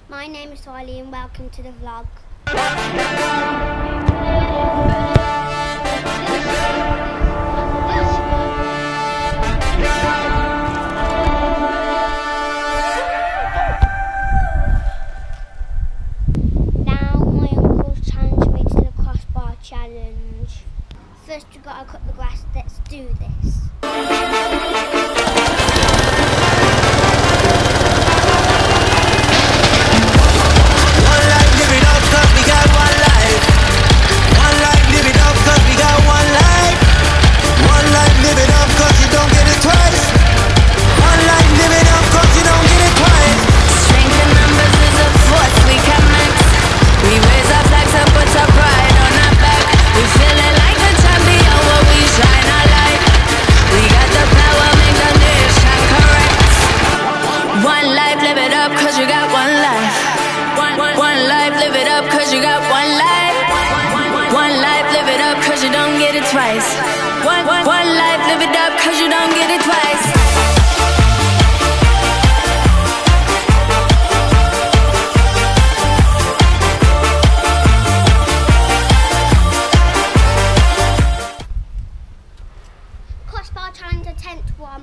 My name is Riley and welcome to the vlog. Now my uncle's challenged me to the crossbar challenge. First we've got to cut the grass, let's do this. Twice. One life, live it up, cause you don't get it twice. Crossbar challenge, the 10th one.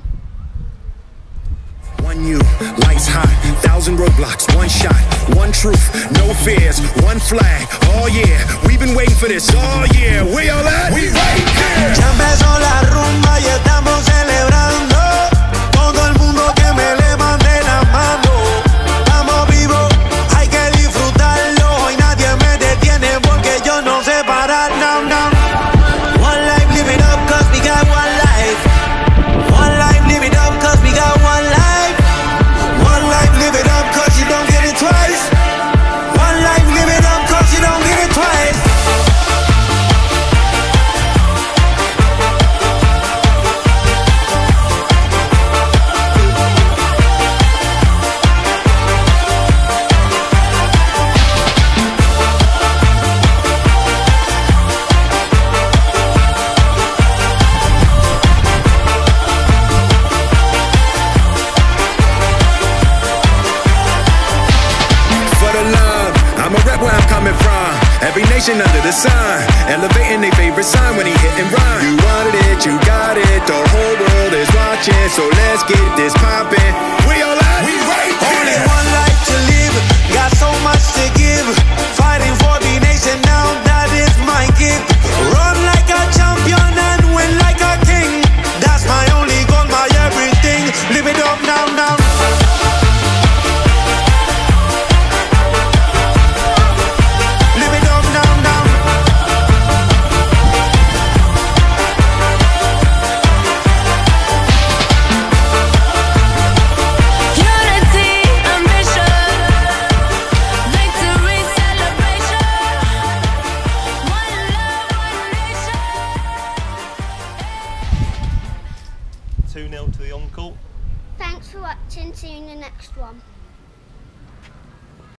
One you, lights hot, 1,000 roadblocks, one shot, one truth, no fears, one flag. Oh yeah, we've been waiting for this. Oh yeah, we all at? We right here. Ya empezó la rumba y estamos celebrando. Todo el mundo que me levante la mano. Estamos vivos, hay que disfrutarlo. Y nadie me detiene porque yo no sé parar. No, no. One life, live it up, cause we got one life. One life, live it up, cause we got one life. One life, live it up, cause you don't get it twice. One life, live it up, cause you don't get it twice. Every nation under the sun, elevating their favorite sign when he hit and run. You wanted it, you got it, the whole world is watching, so let's get this poppin'. We all out, we right here. Only one life to live, got so much to give. Fighting for the nation now, that is my gift. Run like a champion and win like a king. That's my only goal, my everything. Live it up now, now. To the uncle. Thanks for watching, see you in the next one.